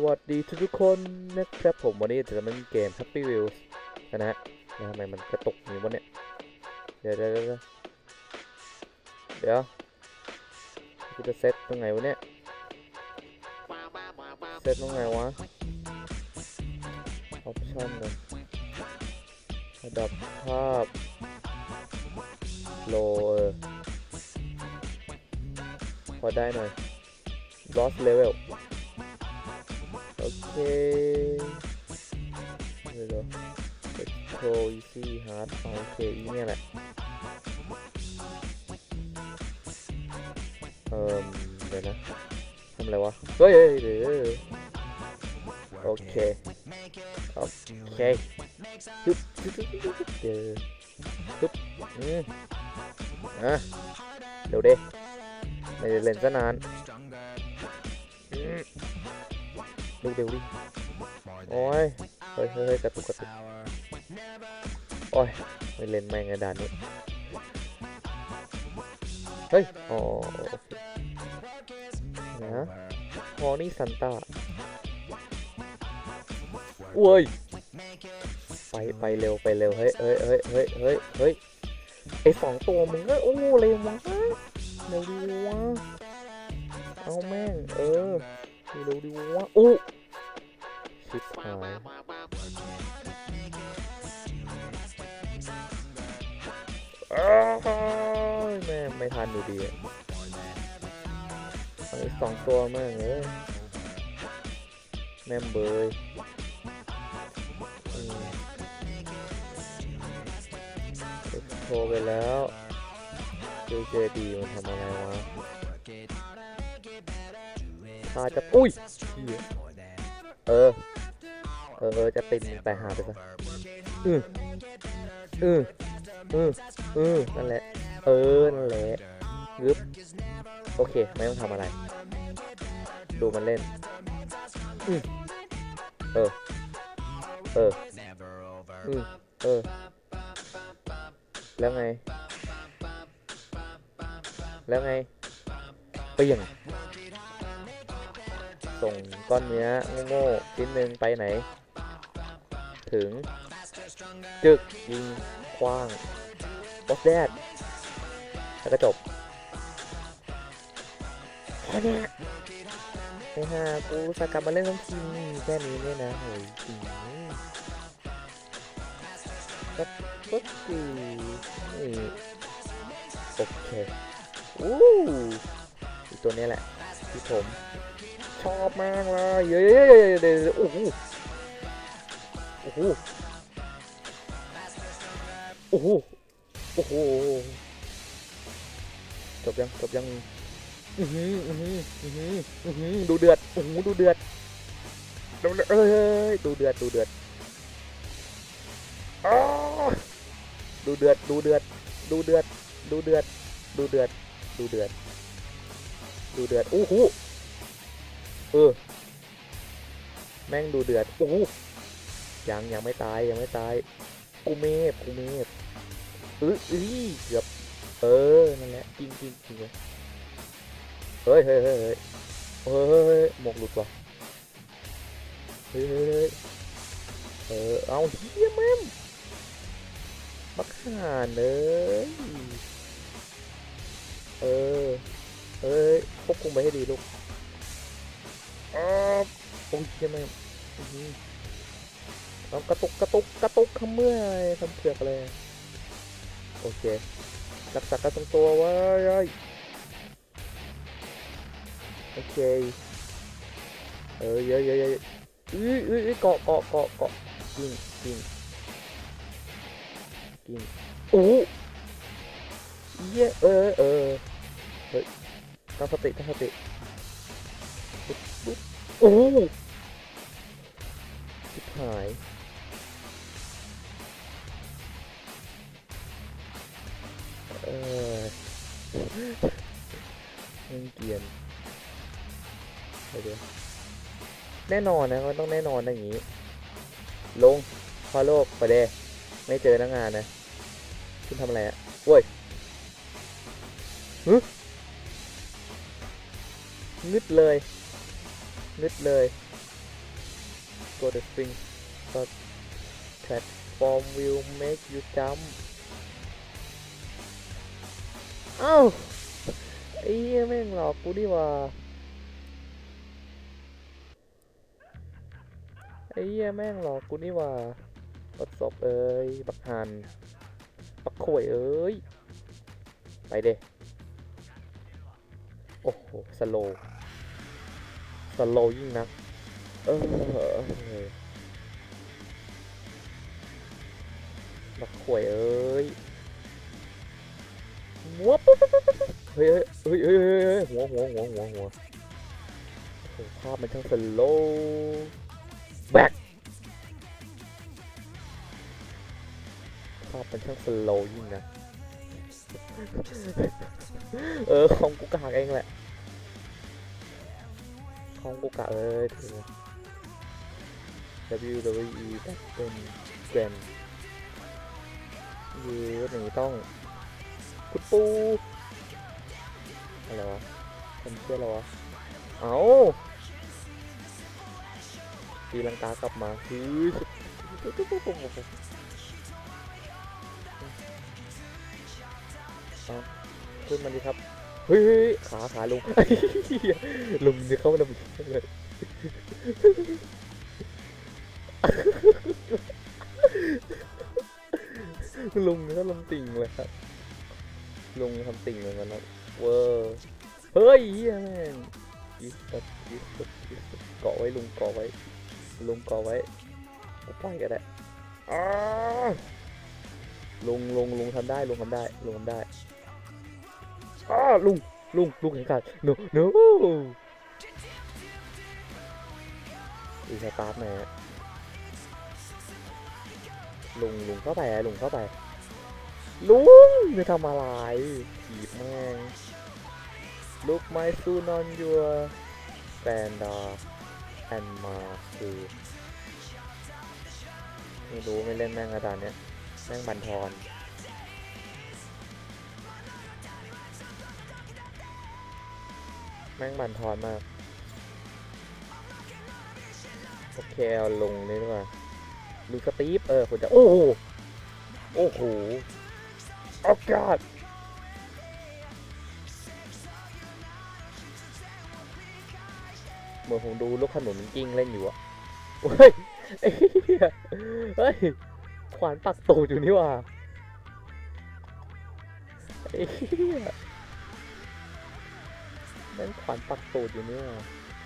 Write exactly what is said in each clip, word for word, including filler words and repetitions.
วัสดีทุกๆคนนะครับผมวันนี้จะมาเล่นเกม Happy Wheels นะฮะทำไมมันกระตุกอยู่วะเนี่ยเดี๋ยวเดี๋ยวเดี๋ยวเดี๋ยวกูจะเซตตรงไหนวะเนี่ยเซตตรงไหนวะออปชั่นเลยระดับภาพโลพอได้หน่อย loss level โอเคเดี๋ยวๆ Pro easy hard โอเคอีเนี่ยแหละเอ่อเดี๋ยวนะทำอะไรวะเฮ้ยเดี๋ยวโอเคโอเคฮึบฮึบฮึบฮึบเดี๋ยวฮึบอืมอ่ะเดี๋ยวเด้ไม่ได้เล่นซะนานดูเดี๋ยวดิโอ้ยเฮ้ยเฮ้ยกระตุกกระตุกโอ้ยไม่เล่นแม่งไอ้ด่านนี้เฮ้ยอ๋อนะฮอนี่ซันต้าอุ้ยไปไปเร็วไปเร็วเฮ้ยเฮ้ยเฮ้ยเฮ้ยเฮ้ยเฮ้ยไอสองตัวมึงก็โอ้เร็ววะเร็วดีวะเอาแม่งเออเร็วดีวะอู้ชิบหายแม่ไม่ทันดูดีไอสองตัวแม่งเอ้ยแม่เบยโทรไปแล้วเจเจดีมันทำอะไรวะถ้าจะอุ้ยเออเออเออจะติดไปหาไปซะอืออืออืออือนั่นแหละเออนั่นแหละงึบโอเคไม่ต้องทำอะไรดูมันเล่นอือเออเอออือเออแล้วไงแล้วไงเปลี่ยนส่งก้อนเนื้อโง่ๆชิ้นหนึ่งไปไหนถึงจึกยิงคว้างบอสแดดแล้วก็จบแค่นี้ไอ้ห่ากูสกลับมาเล่นทั้งทีแค่นี้เนี่ยนะโหยจริงก็ก็ดีนี่โอเคอู้ตัวนี้แหละที่ผมชอบมากเลยเย้เดี๋ยวโอ้โหโอ้โหโอ้โหโอ้โหจบยังจบยังอือหืออือหืออือหืออือหือดูเดือดโอ้โหดูเดือดดูเอ้ยดูเดือดดูเดือดอ้าดูเดือดดูเดือดดูเดือดดูเดือดดูเดือดดูเดือดดูเดือดโอ้โหเออแม่งดูเดือดโอ้ยังยังไม่ตายยังไม่ตายกูเมฟกูเมฟเออเออเกือบเออนั่นแหละจริงจริงจริงเลยเฮ้ยเฮ้ยเฮ้ยเฮ้ยเฮ้ยหมกหลุดว่ะเฮ้ยเฮ้ยเออเอาเฮียแม่มบักห่านเลยเออเอ้ยควบคุมไปให้ดีลูกอ๋อโอ้ยเฮียแม่มเอากระตุกกระตุกกระตุกขมือทำเผือกเลยโอเครักษาการทรงตัวไว้โอเคเออเยอะเยอะเยอะอื้ออื้อเกาะเกาะเกาะเกาะกินกินกินโอ้เยอะเออเออเฮ้ยตั้งสติตั้งสติโอ้ชิบหายเออเล่นเกียนเดี๋ยวแน่นอนนะมันต้องแน่นอนอย่างนี้ลงพอโลกไปเดไม่เจอนักงานนะคุณทำอะไรอ่ะโว้ยฮึงึดเลยงึดเลย go the spring but platform will make you jump เอ้าไอ้เหี้ยแม่งหลอกกูดิว่าไอ้เหี้ยแม่งหลอกกูนี่ว่าบักศพเอ้ยบักหันบักข่วยเอ้ยไปเด้โอ้โหสโลสโลยิ่งนักเออบักข่วยเอ้ยวับเฮ้ยเฮ้ยเฮ้ยเฮ้ยหัวหัวหัวหัวหัวภาพมันช่างสโลแบ็คภาพมันช่างสโลยิ่งนะเออของกูกากเองแหละของกูกะเอ้ยถึง ดับเบิลยู ดับเบิลยู อี แบบเป็นแกรนด์ยืดอย่างนี้ต้องคุณปูอะไรวะทำเชื่อเราวะเอาตีลังกากลับมาคือขึ้นมาดิครับเฮ้ยขาขาลุงลุงเนี่ยเข้ามาดับเลยลุงก็ลงติ่งเลยครับลุงทำติ่งเหมือนกันนะเวอร์เฮ้ยแม่งยิสต์ยิสต์ยิสต์เกาะไว้ลุงเกาะไว้ลุงเกาะไว้ปล่อยก็ได้ลุงลุงลุงทำได้ลุงทำได้ลุงทำได้อ้าลุงลุงลุงแข่งขันโนโนอีสตาร์ทแม่ลุงลุงเข้าไปลุงเข้าไปลุงจะทำอะไรถีบแม่งลุกไม้ซูนอนยัวแฟนดาแอนมาคือไม่รู้ไม่เล่นแม่งอาจารย์เนี้ยแม่งบันทอนแม่งบันทอนมากโอเคเอาลงนี่ดีกว่าดูสตีฟเออผมจะโอ้โหโอ้โหอากาศเหมือนผมดูลูกขนุนมันกิ้งเล่นอยู่อะเฮ้ยเฮ้ยขวานปักตูดอยู่นี่ว่านั่นขวานปักตูดอยู่นี่ว่า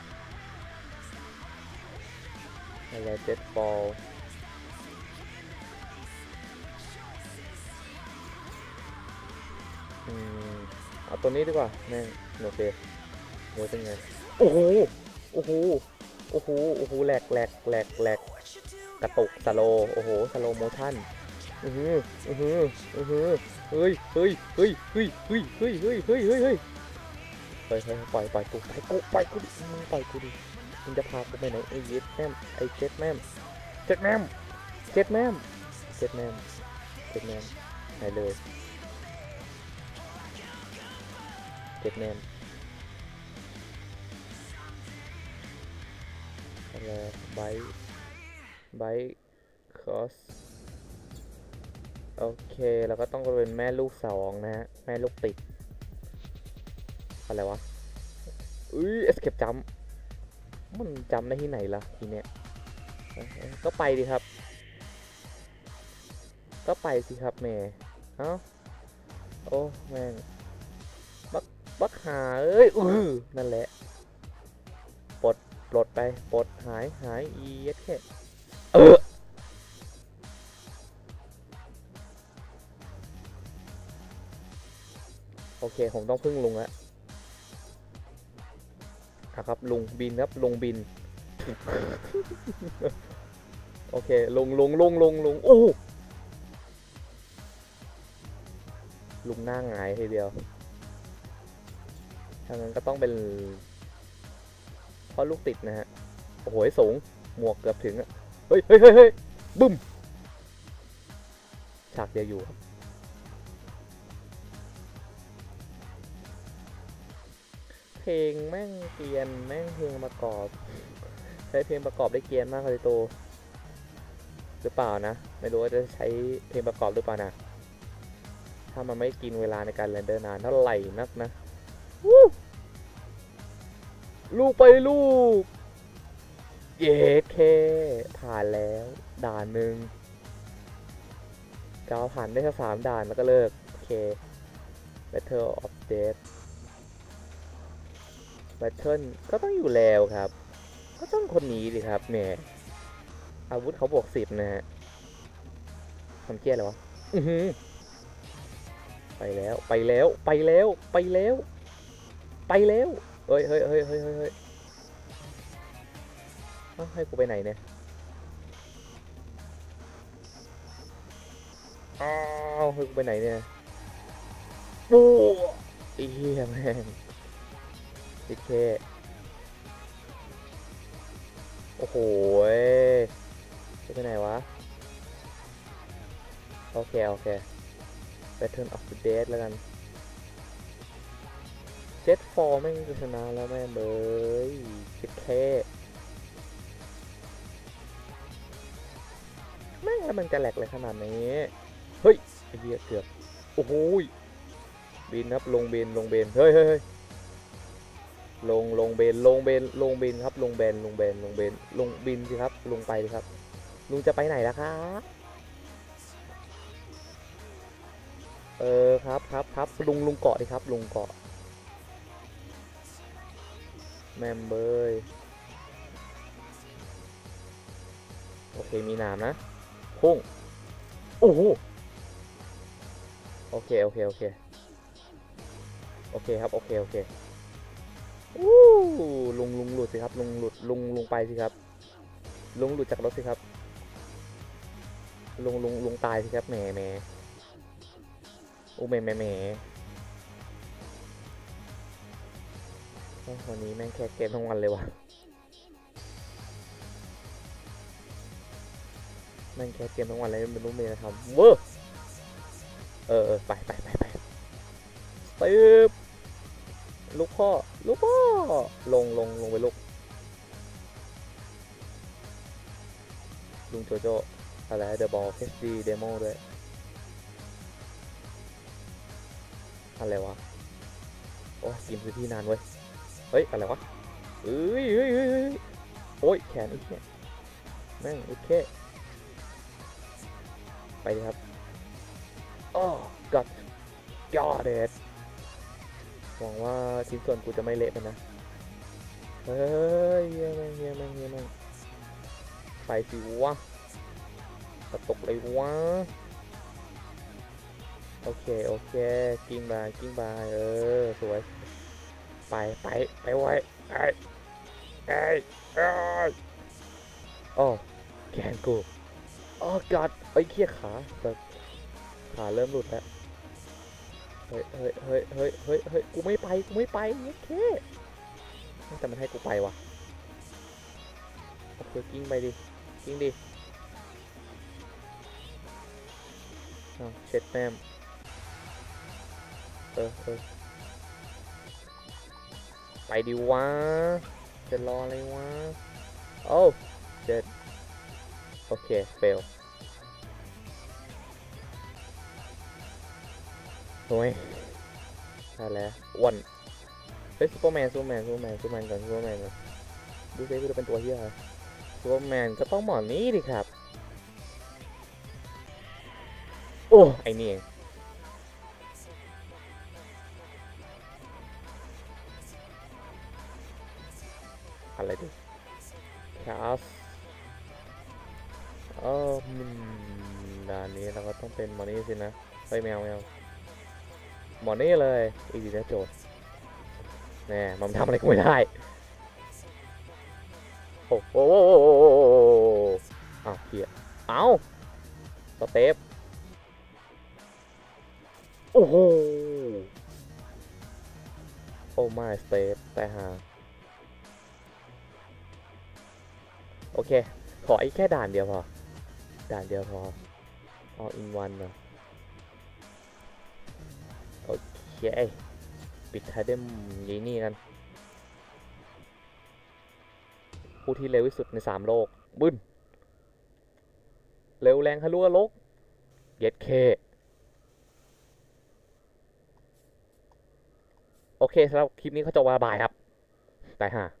อะไรเจ็ตบอลอืมเอาตัวนี้ดีกว่าแม่งโอเคโน้ตเป็นไงโอ้โหโอ้โหโอ้โหโอ้โหแหลกแหลกแหลกแหลกกระตุกสโลโอ้โหสโลโมชั่นอือหืออือหืออือหือเฮ้ยเฮ้ยเฮ้ยเฮ้ยเฮ้ยเฮ้ยเฮ้ยเฮ้ยเฮ้ยเฮ้ยเฮ้ยปล่อยปล่อยกูปล่อยกูปล่อยกูดิมึงปล่อยกูดิมึงจะพากูไปไหนไอ้เย็ดแม่มไอ้เจ็ดแม่มเจ็ดแม่มเจ็ดแม่มเจ็ดแม่มเจ็ดแม่มไหนเลยเจ็ดแม่มอะไรไบไบคอสโอเคแล้วก็ต้องเป็นแม่ลูกสองนะฮะแม่ลูกติดอะไรวะอุ้ยเอสเคปจัมมันจำได้ที่ไหนล่ะทีเนี้ยก็ไปดิครับก็ไปสิครับแม่เอ้าโอ้แม่งบักบักหาเอ้ยอือนั่นแหละปลดปลดไปปลดหายหายอีเอสแค่เออโอเคผมต้องพึ่งลุงแล้วครับลุงบินครับลุงบินโอเคลุงลุงลุงลุงลุงโอ้ลุงหน้าหงายทีเดียวถ้างั้นก็ต้องเป็นเพราะลูกติดนะฮะโอ้โหสูงหมวกเกือบถึงอ่ะเฮ้ยเฮ้ยเฮ้ยเฮ้ยบึ้มฉากเดียวอยู่ครับเพลงแม่งเกรียนแม่งเพลงประกอบใช้เพลงประกอบได้เกรียนมากเลยโตหรือเปล่านะไม่รู้ว่าจะใช้เพลงประกอบหรือเปล่านะถ้ามันไม่กินเวลาในการเรนเดอร์นานเท่าไหร่นักนะลูกไปลูกเย้เคผ่านแล้วด่านหนึ่งกาวผ่านได้แค่สามด่านแล้วก็เลิกโอเค Battle of Death Battle ก็ต้องอยู่แล้วครับก็ต้องคนนี้ดิครับเนี่ยอาวุธเขาบวกสิบนะฮะทำเกี้ยอะไรวะอือหือไปแล้วไปแล้วไปแล้วไปแล้วไปแล้วเฮ้ยเฮ้ยเฮ้ยเฮ้ยเฮ้ยต้องให้กูไปไหนเนี่ยอ้าวให้กูไปไหนเนี่ยโอ้ยเฮียแม่งโอเคโอ้โหจะไปไหนวะโอเคโอเค Battle of the Dead แล้วกันเจ็ตฟอร์ไม่ชนะแล้วแม่เบยคิดแค่แม่งแล้วมันจะแหลกเลยขนาดนี้เฮ้ยไอ้เหี้ยเกือบโอ้โหบินครับลงเบนลงเบนเฮ้ยเฮ้ยลงลงเบนลงเบนลงเบนครับลงเบนลงเบนลงเบนลงบินสิครับลงไปสิครับลุงจะไปไหนล่ะครับเออครับครับครับลุงลุงเกาะดิครับลุงเกาะแมมเบยโอเคมีน้ำนะพุ่งโอ้โหโอเคโอเคโอเคโอเคครับโอเคโอเคอู้ลุงลุงหลุดสิครับลุงหลุดลุงลุงไปสิครับลุงหลุดจากรถสิครับลุงลุงลุงตายสิครับแหมแหมโอ้แหมแหมแหมวันนี้แม่งแค่เกมทั้งวันเลยวะแม่งแค่เกมทั้งวันเลยไม่รู้มีอะไรทำเวอร์เออไปไปไปไปตึ๊บลูกพ่อลูกพ่อลงลงลงไปลูกลุงโจโจอะไรเดอะบอลเอสดีเดโมด้วยอะไรวะโอ้ยกินพื้นที่นานเว้ยเฮ้ยอะไรวะเอ้ยเฮ้ยเฮ้ยโอ้ยแขนไอ้แขนแม่งโอเคไปดิครับโอ้กัดยอดเด็ดหวังว่าชิ้นส่วนกูจะไม่เละไปนะเฮ้ยเฮียแม่งเฮียแม่งเฮียแม่งไปสิวะกระตกเลยวะโอเคโอเคกิ้งบายกิ้งบายเออสวยไปไปไปไว้ไอ้ไอ้ไอ้โอ้แขนกูโอ้กัดไอ้เขี้ยขาแต่ขาเริ่มหลุดแล้วเฮ้ยเฮ้ยเฮ้ยเฮ้ยเฮ้ยเฮ้ยกูไม่ไปกูไม่ไปโอเคแต่มันให้กูไปว่ะโอเคกิ้งไปดิกิ้งดิเช็ดแม่มเออเออไปดิวะจะรออะไรวะโอ้เช็ดโอเคเฟลโอ้ยอะไรวันเฮ้ยซูเปอร์แมนซูเปอร์แมนซูเปอร์แมนซูเปอร์แมนก่อนซูเปอร์แมนก่อนดูซิว่าจะเป็นตัวเฮียอะไรซูเปอร์แมนก็ต้องหมอนนี้ดิครับโอ้ไอ้นี่เองอะไรดิคาสเออด่านนี้เราก็ต้องเป็นหมอนี่สินะเฮ้ยแมวแมวหมอนี่เลยอีกทีนะโจทย์แน่มันทำอะไรก็ไม่ได้โอ้โหอ้าวเฮียเอ้าสเตปโอ้โหโอ้ไม่สเตปแต่หาโอเคขออีกแค่ด่านเดียวพอด่านเดียวพอ all in one นะโอเคปิดท้ายด้วยยีนี่กันผู้ที่เร็วที่สุดในสามโลกบึ้นเร็วแรงทะลุนรกเย็ดเคโอเคสำหรับคลิปนี้เขาจะว่าบายครับแต่ฮะ